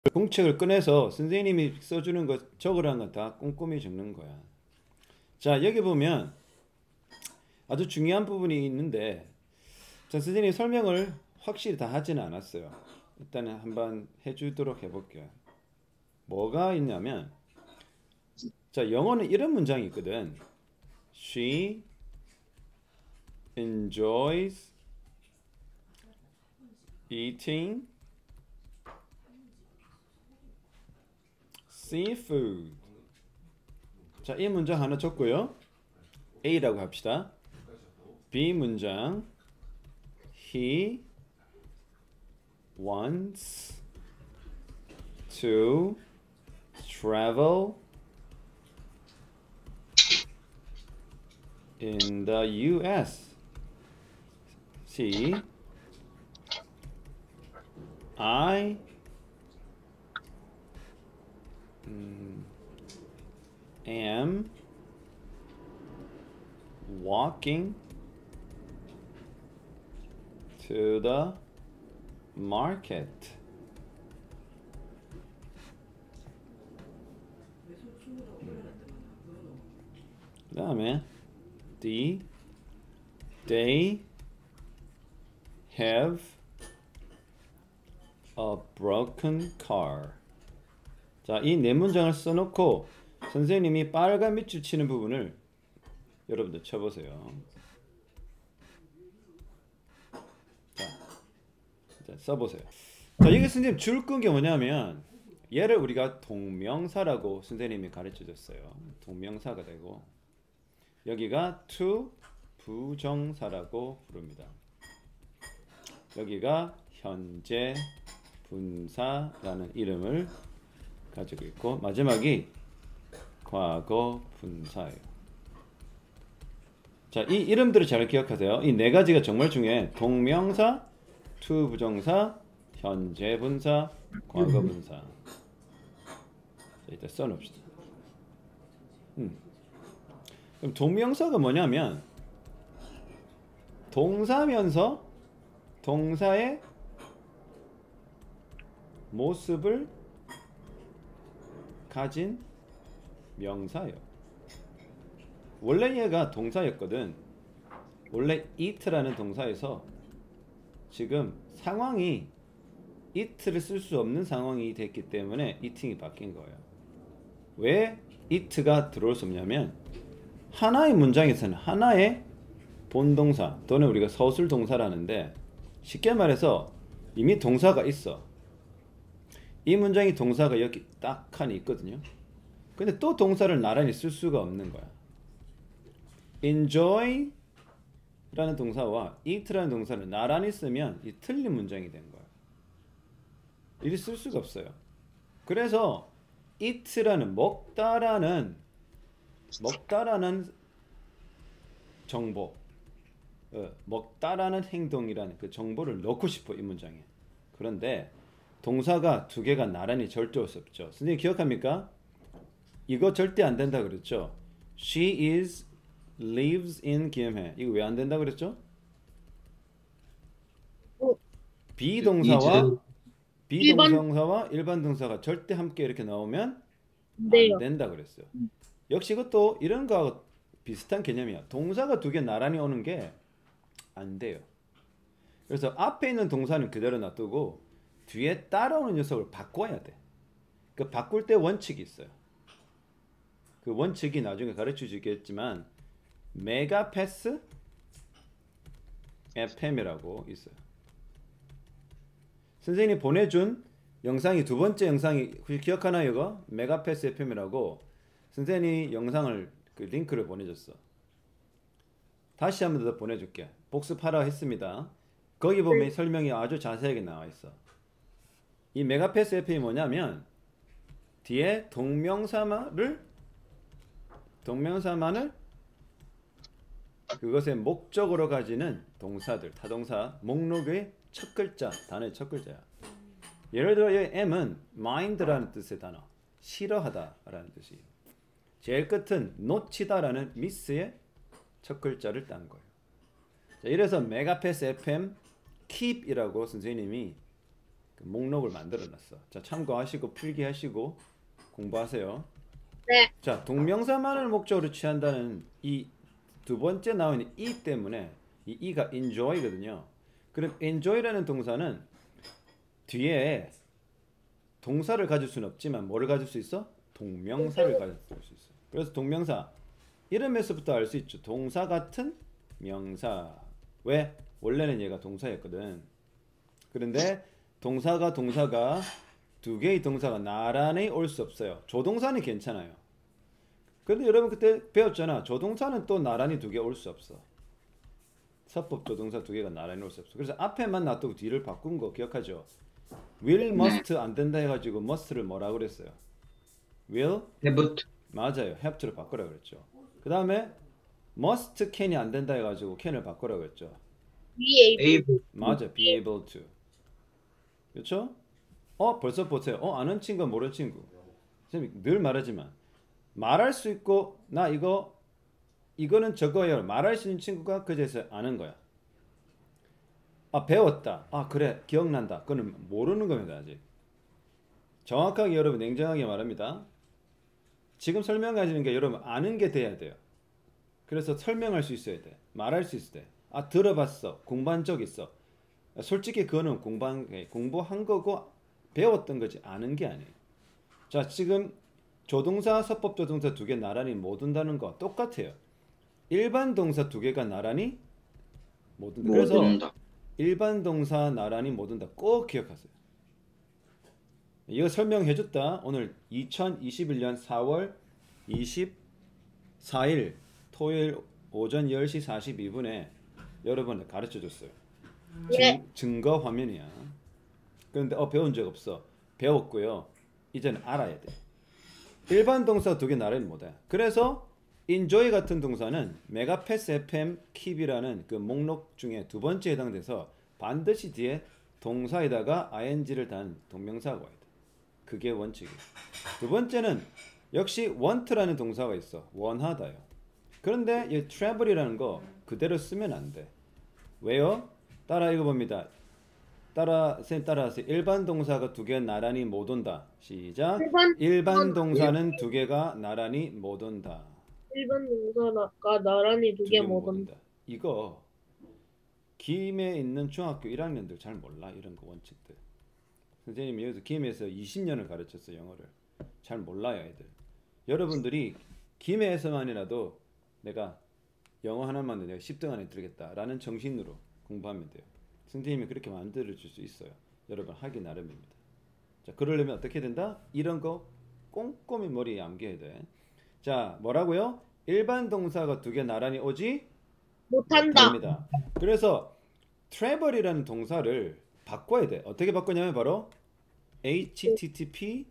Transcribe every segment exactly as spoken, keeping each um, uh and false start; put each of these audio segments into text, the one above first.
공책을 꺼내서 선생님이 써주는 거 적으라는 건 다 꼼꼼히 적는 거야. 자, 여기 보면 아주 중요한 부분이 있는데, 자, 선생님이 설명을 확실히 다 하지는 않았어요. 일단은 한번 해주도록 해볼게요. 뭐가 있냐면, 자, 영어는 이런 문장이 있거든. She enjoys eating seafood. 자, 이 문장 하나 적고요. A라고 합시다. B 문장. He wants to travel in the U S. C. I mm, am walking to the market. 그 다음에 D. They have a broken car. 자, 이 네 문장을 써놓고 선생님이 빨간 밑줄 치는 부분을 여러분들 쳐보세요. 자, 자 써보세요. 자, 여기 선생님 줄 끈 게 뭐냐면 얘를 우리가 동명사라고 선생님이 가르쳐 줬어요. 동명사가 되고 여기가 to 부정사라고 부릅니다. 여기가 현재 분사라는 이름을 가지고 있고 마지막이 과거 분사예요. 자, 이 이름들을 잘 기억하세요. 이 네 가지가 정말 중요해. 동명사, to 부정사, 현재 분사, 과거 분사. 자, 일단 써놓읍시다. 음. 그럼 동명사가 뭐냐면 동사면서 동사의 모습을 가진 명사예요. 원래 얘가 동사였거든. 원래 eat라는 동사에서 지금 상황이 eat를 쓸 수 없는 상황이 됐기 때문에 eating이 바뀐 거예요. 왜 eat가 들어올 수 없냐면 하나의 문장에서는 하나의 본동사 또는 우리가 서술 동사라는데 쉽게 말해서 이미 동사가 있어. 이 문장이 동사가 여기 딱 하나 있거든요. 근데 또 동사를 나란히 쓸 수가 없는 거야. enjoy 라는 동사와 eat라는 동사를 나란히 쓰면 이 틀린 문장이 된 거야. 이리 쓸 수가 없어요. 그래서 eat라는 먹다라는 먹다라는 정보, 어, 먹다라는 행동이라는 그 정보를 넣고 싶어 이 문장에. 그런데 동사가 두 개가 나란히 절대 올 수 없죠. 선생님 기억합니까? 이거 절대 안 된다 그랬죠. She is lives in 김해. 이거 왜 안 된다 그랬죠? 어, 비동사와 일반 비동사와 일반 동사가 절대 함께 이렇게 나오면 안 인데요. 된다 그랬어요. 역시 이것도 이런 거하고 비슷한 개념이야. 동사가 두 개 나란히 오는 게 안 돼요. 그래서 앞에 있는 동사는 그대로 놔두고 뒤에 따라오는 녀석을 바꿔야 돼. 그 바꿀 때 원칙이 있어요. 그 원칙이 나중에 가르쳐 주겠지만 메가패스 에프엠이라고 있어요. 선생님이 보내준 영상이 두 번째 영상이 혹시 기억하나요? 이거 메가패스 에프엠이라고 선생님이 영상을 그 링크를 보내줬어. 다시 한 번 더 보내줄게. 복습하라 했습니다. 거기 보면 네. 설명이 아주 자세하게 나와 있어. 이 메가패스 에프엠이 뭐냐면 뒤에 동명사를 동명사만을 그것의 목적으로 가지는 동사들, 타동사 목록의 첫 글자, 단어의 첫 글자야. 예를 들어 이 M은 mind라는 뜻의 단어, 싫어하다라는 뜻이에요. 제일 끝은 놓치다라는 miss의 첫 글자를 딴 거예요. 자, 이래서 메가패스 에프엠 keep이라고 선생님이 그 목록을 만들어놨어. 자, 참고하시고 필기하시고 공부하세요. 네. 자, 동명사만을 목적으로 취한다는 이 두 번째 나오는 이 때문에 이 이가 enjoy거든요. 그럼 enjoy라는 동사는 뒤에 동사를 가질 수는 없지만 뭐를 가질 수 있어? 동명사를 가질 수 있어. 그래서 동명사 이름에서부터 알 수 있죠. 동사 같은 명사. 왜? 원래는 얘가 동사였거든. 그런데 동사가 동사가 두 개의 동사가 나란히 올 수 없어요. 조동사는 괜찮아요. 근데 여러분 그때 배웠잖아. 조동사는 또 나란히 두 개 올 수 없어. 서법 조동사 두 개가 나란히 올 수 없어. 그래서 앞에만 놔두고 뒤를 바꾼 거 기억하죠? will, must 안 된다 해가지고 must를 뭐라 그랬어요? will? have to. 맞아요. have to로 바꾸라 그랬죠. 그 다음에 must, can이 안 된다 해가지고 can을 바꾸라 그랬죠. be able. able. 맞아. be able to. 그렇죠? 어 벌써 보세요. 어 아는 친구 모르는 친구. 선생님이 늘 말하지만 말할 수 있고 나 이거 이거는 저거예요. 말할 수 있는 친구가 그제서 아는 거야. 아 배웠다. 아 그래 기억난다. 그거는 모르는 겁니다 아직. 정확하게 여러분 냉정하게 말합니다. 지금 설명하시는 게 여러분 아는 게 돼야 돼요. 그래서 설명할 수 있어야 돼. 말할 수 있어야 돼. 아 들어봤어. 공부한 적 있어. 솔직히 그거는 공부한, 공부한 거고 배웠던 거지 아는 게 아니에요. 자 지금 조동사, 서법 조동사 두 개 나란히 못 온다는 거 똑같아요. 일반 동사 두 개가 나란히 못 온다. 못 그래서 온다. 일반 동사 나란히 못 온다. 꼭 기억하세요. 이거 설명해줬다. 오늘 이천이십일 년 사월 이십사일 토요일 오전 열 시 사십이 분에 여러분을 가르쳐줬어요. 네. 증, 거 화면이야. 그런데 어 배운 적 없어. 배웠고요. 이제는 알아야 돼. 일반 동사 두 개 나란히 못해. 그래서 enjoy 같은 동사는 메가패스 에프엠 keep이라는 그 목록 중에 두 번째에 해당돼서 반드시 뒤에 동사에다가 ing를 단 동명사가 와야 돼. 그게 원칙이에요. 두 번째는 역시 want라는 동사가 있어. 원하다요. 그런데 이 travel이라는 거 그대로 쓰면 안 돼. 왜요? 따라 읽어봅니다. 따라 선생님 따라하세요. 일반 동사가 두 개 나란히 못 온다. 시작. 일반, 일반 동사는 두 개가 나란히 못 온다. 일반 동사가 나란히 두 두 개 개 못 못 온다. 온다. 이거 김에 있는 중학교 일 학년들 잘 몰라 이런 거 원칙들. 선생님이 여기서 김에서 이십 년을 가르쳤어 영어를. 잘 몰라요 애들. 여러분들이 김에서만이라도 내가 영어 하나만 내가 십 등 안에 들겠다라는 정신으로 공부하면 돼요. 선생님이 그렇게 만들어 줄 수 있어요. 여러분 하기 나름입니다. 자, 그러려면 어떻게 된다? 이런 거 꼼꼼히 머리에 암기해야 돼. 자, 뭐라고요? 일반 동사가 두 개 나란히 오지 못한다. 못합니다. 그래서 travel이라는 동사를 바꿔야 돼. 어떻게 바꾸냐면 바로 http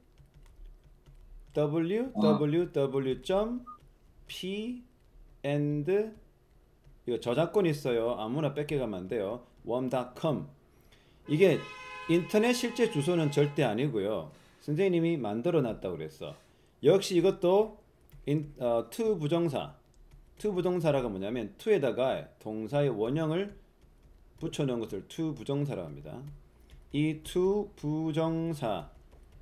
www.p and 이거 저작권 있어요. 아무나 뺏겨가면 안 돼요. 웜.com 이게 인터넷 실제 주소는 절대 아니고요. 선생님이 만들어 놨다고 그랬어. 역시 이것도 인, 어, to 부정사 to 부정사라가 뭐냐면 to에다가 동사의 원형을 붙여놓은 것을 to 부정사라고 합니다. 이 to 부정사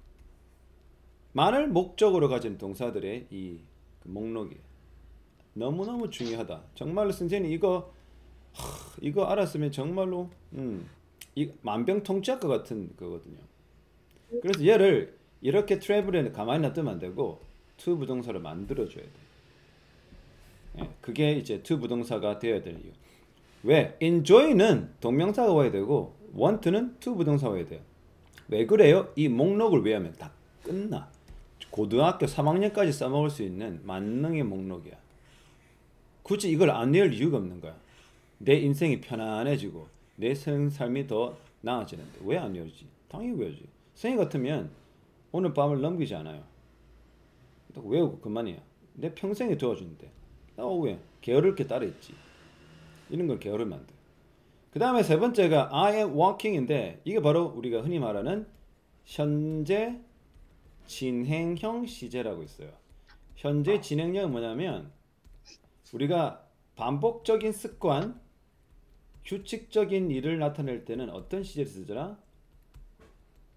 만을 목적으로 가진 동사들의 이 그 목록이 너무너무 중요하다. 정말로 선생님 이거 하, 이거 알았으면 정말로 음, 이 만병통치약 것 같은 거거든요. 그래서 얘를 이렇게 트래블에 가만히 놔두면 안 되고 to 부동사를 만들어줘야 돼. 예, 그게 이제 to 부동사가 되어야 될 이유. 왜? enjoy는 동명사가 와야 되고 want는 to 부동사가 와야 돼요. 왜 그래요? 이 목록을 외우면 다 끝나. 고등학교 삼 학년까지 써먹을 수 있는 만능의 목록이야. 굳이 이걸 안 외울 이유가 없는 거야. 내 인생이 편안해지고 내 삶이 더 나아지는데 왜 안 외우지? 당연히 외우지. 선생님 같으면 오늘 밤을 넘기지 않아요. 딱 외우고 그만이야. 내 평생에 도와주는데 나 왜 게으를 게 따로 있지. 이런 걸 게으르면 안 돼. 그 다음에 세 번째가 I am walking인데 이게 바로 우리가 흔히 말하는 현재 진행형 시제라고 있어요. 현재 진행형은 뭐냐면 우리가 반복적인 습관, 규칙적인 일을 나타낼 때는 어떤 시제를 쓰더라?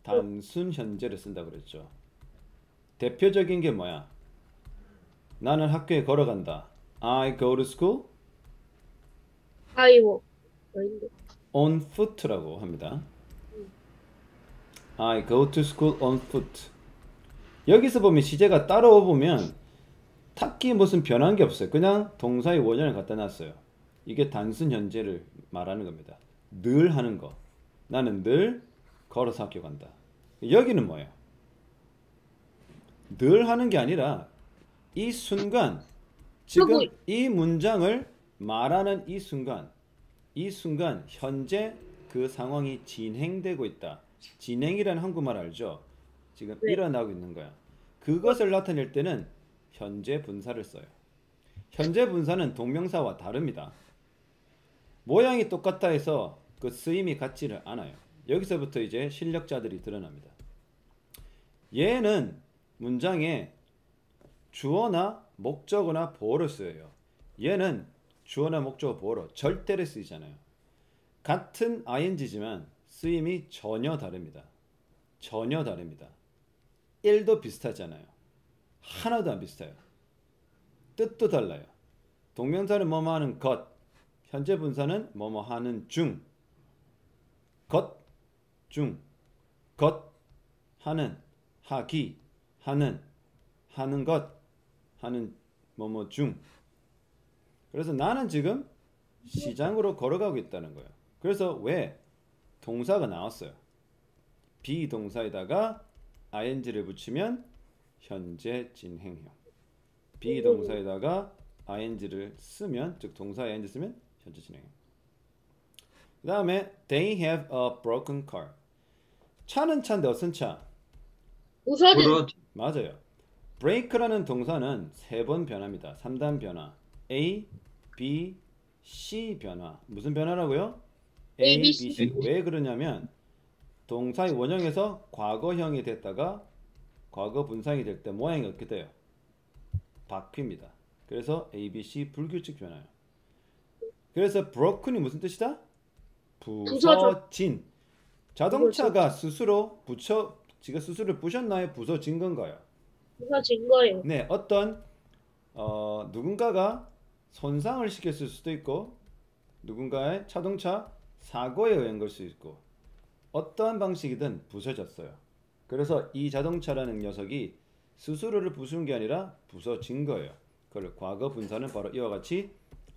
단순 현재를 쓴다 그랬죠. 대표적인 게 뭐야? 나는 학교에 걸어간다. I go to school 아이고. 아닌데. on foot라고 합니다. I go to school on foot. 여기서 보면 시제가 따라오 보면 딱히 무슨 변한 게 없어요. 그냥 동사의 원형을 갖다 놨어요. 이게 단순 현재를 말하는 겁니다. 늘 하는 거. 나는 늘 걸어서 학교 간다. 여기는 뭐예요? 늘 하는 게 아니라 이 순간, 지금 하고- 이 문장을 말하는 이 순간, 이 순간 현재 그 상황이 진행되고 있다. 진행이라는 한국말 알죠? 지금 네. 일어나고 있는 거야. 그것을 나타낼 때는 현재 분사를 써요. 현재 분사는 동명사와 다릅니다. 모양이 똑같다 해서 그 쓰임이 같지를 않아요. 여기서부터 이제 실력자들이 드러납니다. 얘는 문장에 주어나 목적어나 보어를 써요. 얘는 주어나 목적어 보어로 절대를 쓰이잖아요. 같은 아이엔지지만 쓰임이 전혀 다릅니다. 전혀 다릅니다. 일도 비슷하잖아요. 하나도 안 비슷해요. 뜻도 달라요. 동명사는 뭐뭐 하는 것, 현재 분사는 뭐뭐 하는 중, 것, 중, 것, 하는, 하기, 하는, 하는 것, 하는 뭐뭐 중. 그래서 나는 지금 시장으로 걸어가고 있다는 거예요. 그래서 왜 동사가 나왔어요. 비동사에다가 아이엔지를 붙이면 현재 진행형. 비동사에다가 아이엔지를 쓰면, 즉 동사 아이엔지 쓰면 현재 진행형. 그 다음에 they have a broken car. 차는 차인데 어떤 차? 부서진. 부러진. 맞아요. break라는 동사는 세 번 변합니다. 삼 단 변화. A, B, C 변화. 무슨 변화라고요? A, A, B, B, C. C. 왜 그러냐면 동사의 원형에서 과거형이 됐다가 과거 분사형이 될 때 모양이 어떻게 돼요? 바뀝니다. 그래서 A, B, C 불규칙 변화요. 그래서 broken이 무슨 뜻이다? 부서진. 자동차가 스스로 부처 지가 스스로 부셨나요? 부서진 건가요? 부서진 거예요. 네, 어떤 어, 누군가가 손상을 시켰을 수도 있고 누군가의 자동차 사고에 의한 걸 수 있고 어떠한 방식이든 부서졌어요. 그래서 이 자동차라는 녀석이 스스로를 부수는 게 아니라 부서진 거예요. 그걸 과거 분사는 바로 이와 같이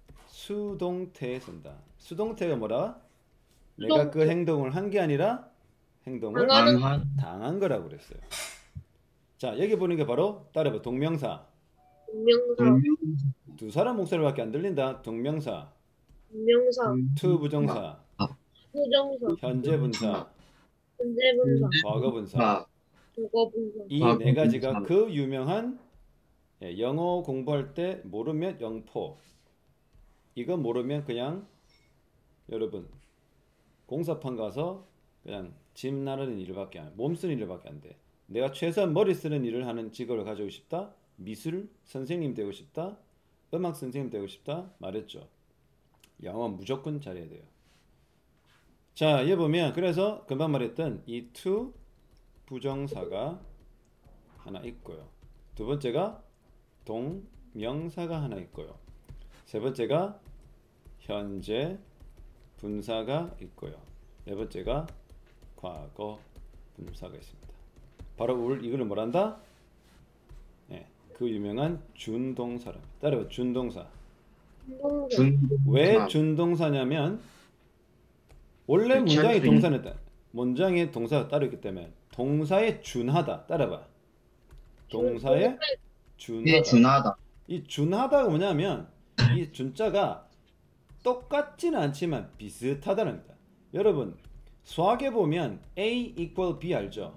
수동태에 쓴다. 수동태가 뭐라? 내가 그 수동태. 행동을 한 게 아니라 행동을 당하는- 당한. 당한 거라고 그랬어요. 자, 여기 보는 게 바로 따라봐. 동명사. 분명사. 두 사람 목소리밖에 안 들린다. 동명사. 분명사. to 부정사. 부정사. 현재 분사. 현재 분사. 과거 분사. 아, 과거 분사. 이 과거 네 가지가 분사. 그 유명한 예, 영어 공부할 때 모르면 영포. 이거 모르면 그냥 여러분 공사판 가서 그냥 짐 나르는 일밖에 안, 몸 쓰는 일밖에 안 돼. 내가 최소한 머리 쓰는 일을 하는 직업을 가지고 싶다. 미술 선생님 되고 싶다. 음악 선생님 되고 싶다. 말했죠. 영어 무조건 잘해야 돼요. 자, 얘 보면 그래서 금방 말했던 이 to 부정사가 하나 있고요. 두 번째가 동명사가 하나 있고요. 세 번째가 현재 분사가 있고요. 네 번째가 과거 분사가 있습니다. 바로 울 이거를 뭐란다? 네, 그 유명한 준동사랍니다. 따라봐. 준동사. 분동사. 준. 왜 아. 준동사냐면 원래 그 문장의 찰트리. 동사는 따- 문장의 동사가 따로 있기 때문에 동사에 준하다. 따라봐. 동사에 준하다. 예, 준하다. 이 준하다가 뭐냐면 이 준자가 똑같지는 않지만 비슷하다는 겁니다. 여러분 수학에 보면 A equal B 알죠?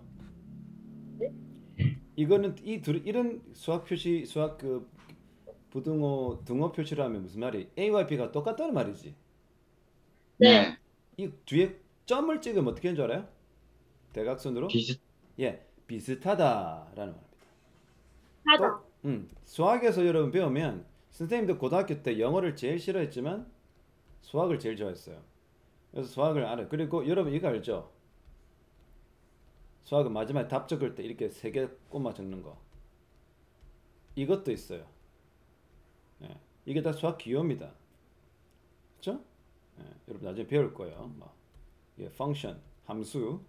이거는 이 둘 이런 수학 표시 수학 그 부등호 등호 표시를 하면 무슨 말이 A와 B가 똑같다는 말이지. 네. 이 뒤에 점을 찍으면 어떻게 하는 줄 알아요? 대각선으로? 비슷. 예, 비슷하다라는 말입니다. 하다. 또, 음, 수학에서 여러분 배우면 선생님도 고등학교 때 영어를 제일 싫어했지만 수학을 제일 좋아했어요. 그래서 수학을 알아요. 그리고 여러분 이거 알죠? 수학은 마지막에 답 적을 때 이렇게 세 개 콤마 적는 거. 이것도 있어요. 예, 이게 다 수학 기호입니다. 그렇죠? 예, 여러분 나중에 배울 거예요. 뭐, 예, 펑션, 함수.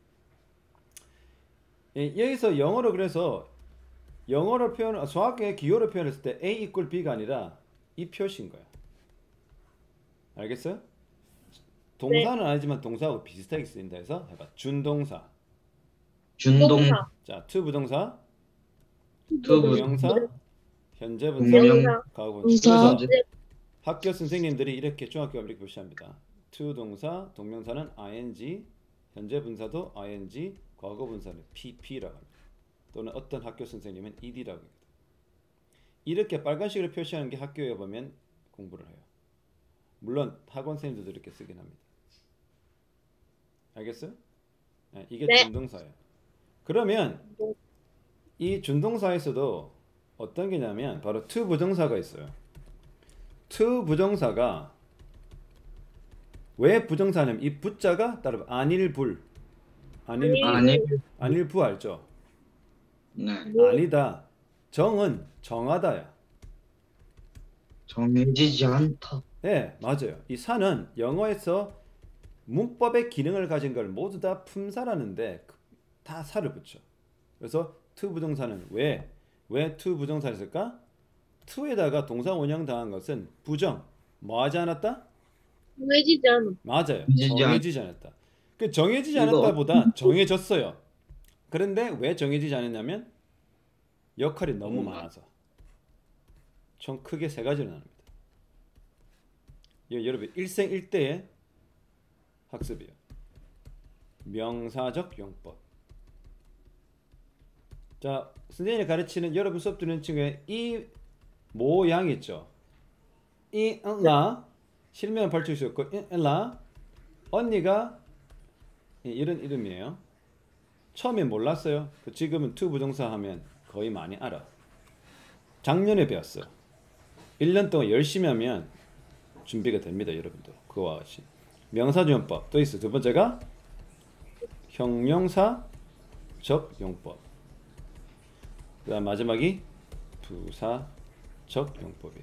예, 여기서 영어로 그래서 영어로 표현, 수학의 기호로 표현했을 때 A 이퀄 B가 아니라 이 표시인 거야. 알겠어요? 동사는 아니지만 동사하고 비슷하게 쓰인다 해서 해봐. 준동사. 준동 동사, 자, to 부동사, to 명사, 현재 분사, 동명 과거 분사. 분사. 그래서 학교 선생님들이 이렇게 중학교 이렇게 표시합니다. to 동사, 동명사는 ing, 현재 분사도 ing, 과거 분사는 pp라고 합니다. 또는 어떤 학교 선생님은 ed라고 합니다. 이렇게 빨간색으로 표시하는 게 학교에 보면 공부를 해요. 물론 학원 선생님들도 이렇게 쓰긴 합니다. 알겠어요? 네, 이게 네. 준동사예요. 그러면 이 준동사에서도 어떤 게냐면 바로 to 부정사가 있어요. to 부정사가 왜 부정사냐면 이 부자가 따로 아닐불 아닐부 아니 아닐부 알죠? 네 아니다. 정은 정하다야. 정해지지 않다. 네, 맞아요. 이 사는 영어에서 문법의 기능을 가진 걸 모두 다 품사라는데 다 사를 붙여. 그래서 to 부정사는 왜? 왜 to 부정사를 쓸까? to에다가 동사 원형 당한 것은 부정. 뭐 하지 않았다? 정해지지 않아. 맞아요. 정해지지 않- 정해지지 않았다. 그 정해지지 이거 않았다보다 정해졌어요. 그런데 왜 정해지지 않았냐면 역할이 너무 음. 많아서. 총 크게 세 가지로 나눕니다. 이거 여러분 일생일대의 학습이에요. 명사적 용법. 자, 선생님이 가르치는 여러분 수업 듣는 친구의 이 모양 있죠. 이, 응, 나 실명 발출 수 있고 이, 응, 나 언니가 이런 이름이에요. 처음에 몰랐어요. 그 지금은 to 부정사 하면 거의 많이 알아. 작년에 배웠어요. 일 년 동안 열심히 하면 준비가 됩니다, 여러분들. 그와 같이. 명사용법 또 있어. 두 번째가 형용사적 용법. 그다음 마지막이 부사적 용법이에요.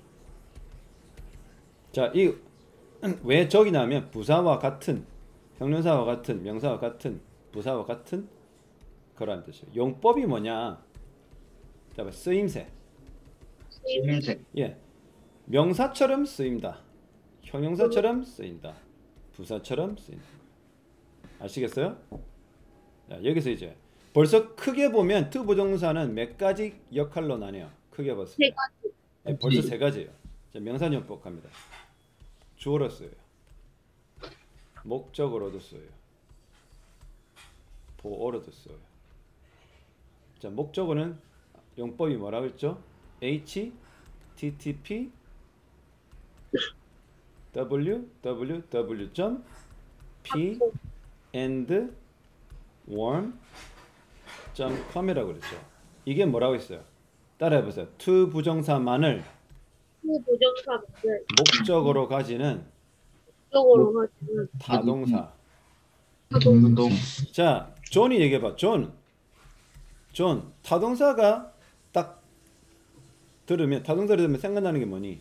자, 이 왜 적이냐면 부사와 같은, 형용사와 같은, 명사와 같은, 부사와 같은 그런 뜻이에요. 용법이 뭐냐? 자, 쓰임새. 쓰임새 예, 명사처럼 쓰인다. 형용사처럼 쓰인다. 부사처럼 쓰인다. 아시겠어요? 자, 여기서 이제 벌써 크게 보면 to 부정사는 몇 가지 역할로 나뉘어요. 크게 봤을 때. 세 가지. 예, 벌써 세 가지예요. 자, 명사용법 갑니다. 주어로 써요. 목적어로도 써요. 보어로도 써요. 자, 목적어는 용법이 뭐라고 했죠? H, T T P, W, W, W, P, and, warm, com이라고 그랬죠. 이게 뭐라고 했어요? 따라해보세요. to 부정사만을 후 부정사를 목적어로 가지는 쪽으로 가지는 타동사. 동동 자, 존이 얘기해봐. 존. 존. 타동사가 딱 들으면, 타동사를 들으면 생각나는 게 뭐니?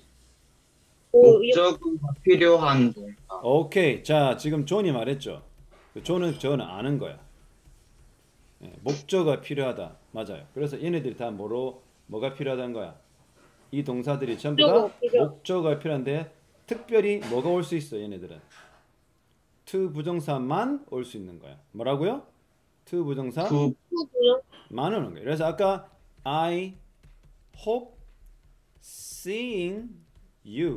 목적어가 필요한 동사. 오케이. 자, 지금 존이 말했죠. 그 존은 저는 아는 거야. 예, 목적어가 필요하다. 맞아요. 그래서 얘네들이 다 뭐로, 뭐가 필요하다는 거야? 이 동사들이 전부 다 목적어 필요. 목적어가 필요한데 특별히 뭐가 올 수 있어, 얘네들은? to 부정사만 올 수 있는 거야. 뭐라고요? to 부정사 두 후 부정 만 오는 거예요. 그래서 아까 I hope seeing you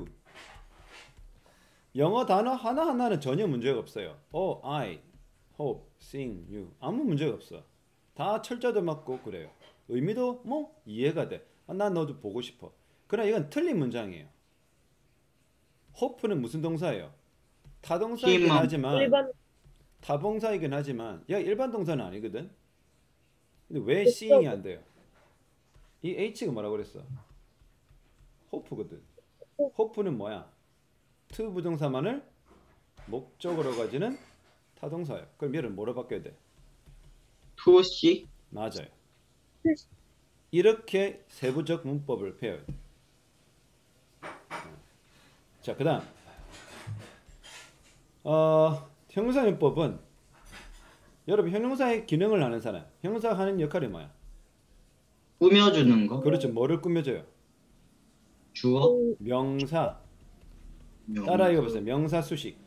영어 단어 하나하나는 전혀 문제가 없어요. Oh, I hope seeing you 아무 문제가 없어. 다 철자도 맞고 그래요. 의미도 뭐 이해가 돼. 아, 난 너도 보고 싶어. 그러나 이건 틀린 문장이에요. hope는 무슨 동사예요? 타동사이긴 희망. 하지만 일반 타동사이긴 하지만 야 일반 동사는 아니거든. 근데 왜 seeing이 안 돼요? 이 H가 뭐라고 그랬어? hope거든. hope는 뭐야? to 부정사만을 목적으로 가지는 타동사예요. 그럼 얘를 뭐로 바꿔야 돼? 투시 맞아요. 이렇게 세부적 문법을 배워요. 자, 그다음 어, 형용사문법은 여러분 형용사의 기능을 아는 사람, 형용사가 하는 역할이 뭐야? 꾸며주는 거. 그렇죠. 뭐를 꾸며줘요? 주어. 동, 명사. 명사. 따라 읽어보세요. 명사 수식.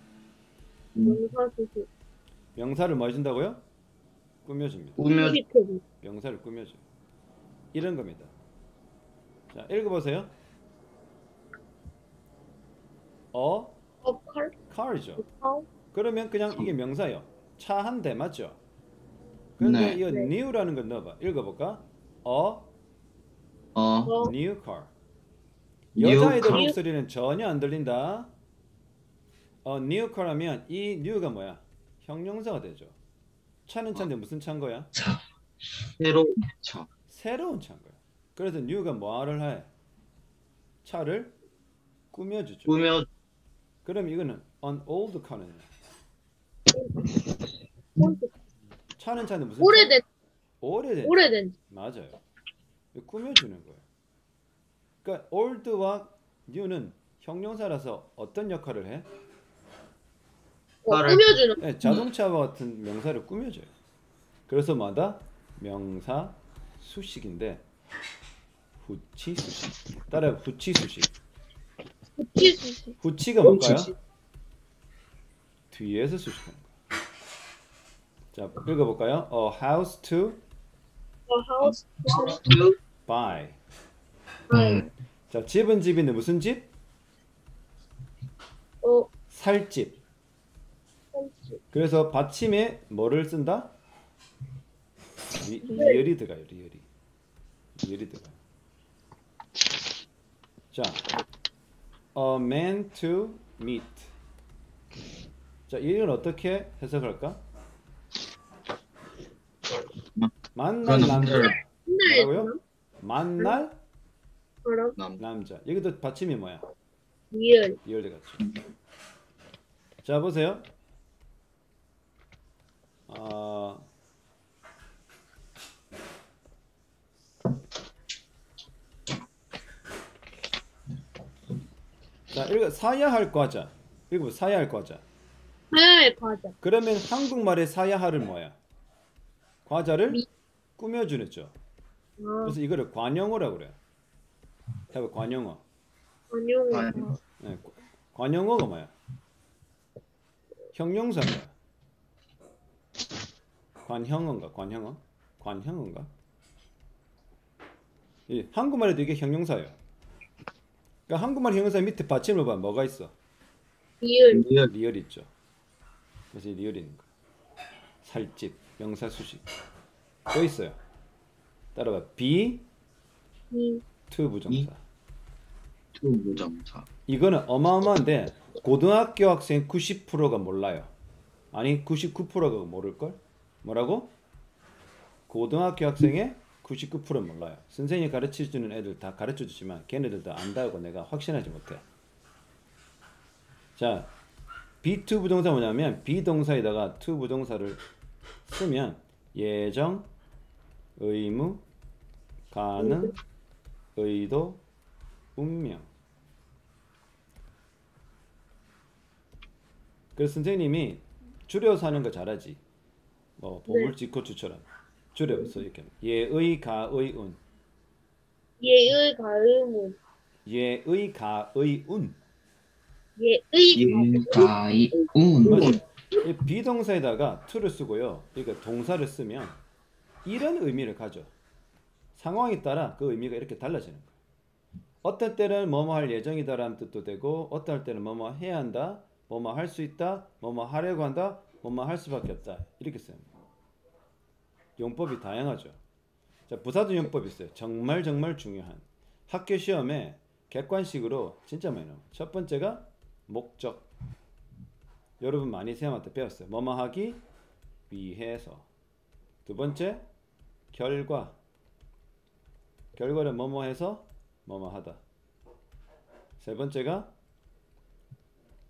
명사 수식. 명사를 뭐 해준다고요? 꾸며줍니다. 꾸며. 수식해줘. 명사를 꾸며줘요. 이런 겁니다. 자, 읽어보세요. 어, 어, 칼? car이죠. 어, 그러면 그냥 이게 명사예요. 차 한 대 맞죠? 그런데 네. 이 네. new라는 건 넣어봐. 읽어볼까? a 어. 어, new car. new 여자애들 car. 목소리는 전혀 안 들린다. 어, new car 하면 이 new가 뭐야? 형용사가 되죠. 차는 차인데 무슨 차인 거야? 차. 새로 차. 새로운 차인 거야. 그래서 new가 뭐를 해? 차를 꾸며주죠. 꾸며. 그럼 이거는 an old car는 폰트. 차는 차인데 무슨 오래된, 차? 오래된 차. 오래된. 맞아요. 꾸며주는 거예요. 그러니까 old와 new는 형용사라서 어떤 역할을 해? 어, 칼을- 꾸며주는. 네, 자동차와 같은 명사를 꾸며줘요. 그래서 뭐다? 명사 수식인데 후치 수식. 따라 후치 수식. 후치 수식. 후치가 뭘까요? 수식. 뒤에서 수식하는 거예요. 자, 읽어볼까요? A house to 어, 하우스. 투. buy. 아, 자, 집은 집인데 무슨 집? 어, 살 집. 폰트. 그래서 받침에 뭐를 쓴다? 리, 리얼이 들어가요. 리얼이. 리얼이 들어가요. 자, a man to meet. 자, 이건 어떻게 해석할까? 만날 그건 남자. 남자를- 뭐라고요? 만날 사람, 남. 남자. 여기도 받침이 뭐야? 리얼. 리얼 들어갔죠. 자, 보세요. 어, 자, 읽어 사야 할 과자. 읽어 사야 할 과자. 하야의 과자. 그러면 한국말의 사야 할은 뭐야? 과자를 미- 꾸며주죠. 아, 그래서 이거를 관용어라고 그래요. 해봐 관용어. 관용. 아니. 네, 관- 관용어가 뭐야? 형용사인가? 관형어인가? 관형어? 관형어인가? 이 한국말에도 이게 형용사예요. 그러니까 한국말 형용사 밑에 받침을 봐. 뭐가 있어? 리얼. 리얼. 리얼 있죠. 그래서 이 리얼이 있는 거야. 살집, 명사 수식. 또 있어요. 따라봐. be 이, to 부정사. 투 무정사. 이거는 어마어마한데 고등학교 학생 구십 퍼센트가 몰라요. 아니 구십구 퍼센트가 모를걸? 뭐라고? 고등학교 학생의 구십구 퍼센트 몰라요. 선생님이 가르쳐주는 애들 다 가르쳐주지만 걔네들도 안다고 내가 확신하지 못해. 자, be to 부동사 뭐냐면 비동사에다가 to 부동사를 쓰면 예정, 의무, 가능, 의도, 운명. 그래서 선생님이 줄여서 하는 거 잘하지. 뭐 보물지코추처럼 줄여서 이렇게 예의, 가의, 운. 예의 가의문. 예의, 가의, 운. 예의 가 예가이 운. 맞아. 이 비동사에다가 to를 쓰고요. 그러니까 동사를 쓰면 이런 의미를 가져. 상황에 따라 그 의미가 이렇게 달라지는 거예요. 어떤 때는 뭐뭐 할 예정이다라는 뜻도 되고 어떤 때는 뭐뭐 해야 한다, 뭐뭐 할 수 있다, 뭐뭐 하려고 한다, 뭐뭐 할 수밖에 없다 이렇게 써요. 용법이 다양하죠. 자, 부사도 용법이 있어요. 정말 정말 중요한 학교 시험에 객관식으로 진짜 많이 나와요. 첫 번째가 목적. 여러분 많이 쌤한테 배웠어요. 뭐뭐 하기 위해서. 두 번째 결과. 결과를 뭐뭐 해서 뭐뭐 하다. 세 번째가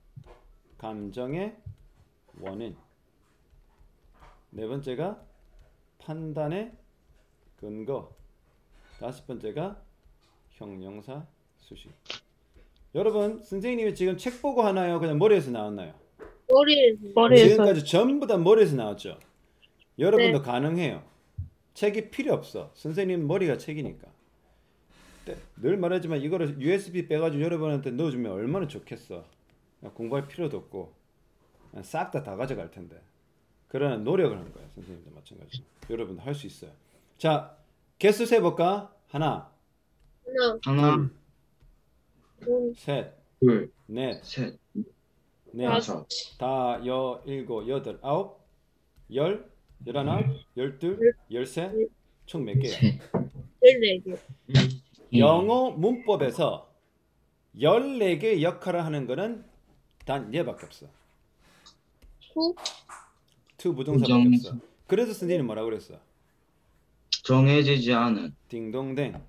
감정의 원인. 네 번째가 판단의 근거. 다섯 번째가 형용사 수식. 여러분, 선생님이 지금 책 보고 하나요? 그냥 머리에서 나왔나요? 머리에서. 머리에서. 지금까지 전부 다 머리에서 나왔죠. 여러분도 네. 가능해요. 책이 필요 없어. 선생님 머리가 책이니까. 네, 늘 말하지만 이거를 유에스비 빼가지고 여러분한테 넣어주면 얼마나 좋겠어. 공부할 필요도 없고 싹 다 다 가져갈 텐데. 그러나 노력을 한 거야. 선생님도 마찬가지. 여러분도 할 수 있어요. 자, 개수 세볼까? 하나, 하나, 하나, 둘, 셋, 둘, 넷, 셋, 넷, 다섯, 다, 여, 일곱, 여덟, 아홉, 열, 열하나, 열둘, 열셋, 총 몇 개야? 셋, 열네 개. 영어 문법에서 열네 개 역할을 하는 거는 단 얘밖에 없어. 후, to 부동사밖에 부정사. 없어. 그래서 선생님이 뭐라고 그랬어? 정해지지 않은, 딩동댕.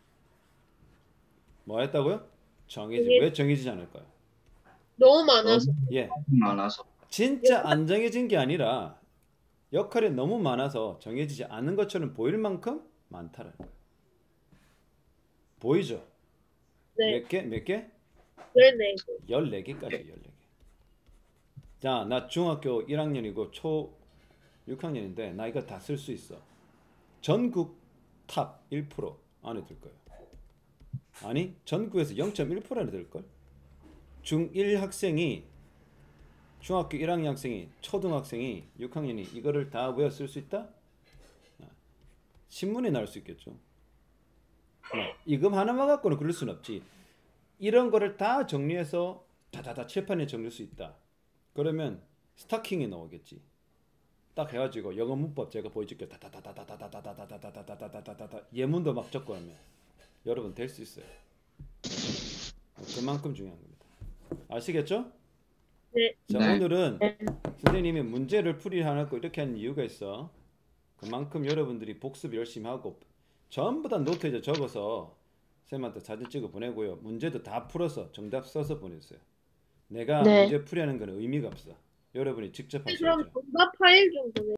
뭐 했다고요? 정해지. 이게- 왜 정해지지 않을까요? 너무 많아서. 예. 많아서. 진짜 안 정해진 게 아니라 역할이 너무 많아서 정해지지 않은 것처럼 보일 만큼 많다는 거예요. 보이죠? 네, 몇 개? 몇 개? 열네 개. 열네 개까지 열네 개. 자, 나 중학교 일 학년이고 초 육 학년인데 나 이거 다 쓸 수 있어. 전국 탑 일 퍼센트 안에 들 거예요. 아니, 전국에서 영 점 일 퍼센트 안에 들 걸. 중일 학생이 중학교 일 학년 학생이 초등학생이 육 학년이 이거를 다 외워 쓸 수 있다? 신문에 나올 수 있겠죠. 이금 하나만 갖고는 그럴 수는 없지. 이런 거를 다 정리해서 다다다 칠판에 정리할 수 있다. 그러면 스타킹이 나오겠지. 딱 해가지고 영어 문법 제가 보여줄게요. 다다다다다다다다다다다다다다다다다다다 예문도 막 적고 하면 여러분 될 수 있어요. 그만큼 중요한 겁니다. 아시겠죠? 네. 자, 네. 오늘은 선생님이 문제를 풀이하고 이렇게 하는 이유가 있어. 그만큼 여러분들이 복습 열심히 하고 전부 다 노트에 적어서 쌤한테 사진 찍어 보내고요. 문제도 다 풀어서 정답 써서 보내주세요. 내가 네. 문제 풀이하는 건 의미가 없어. 여러분이 직접 그럼 하셔야죠. 정답 파일 좀 보내.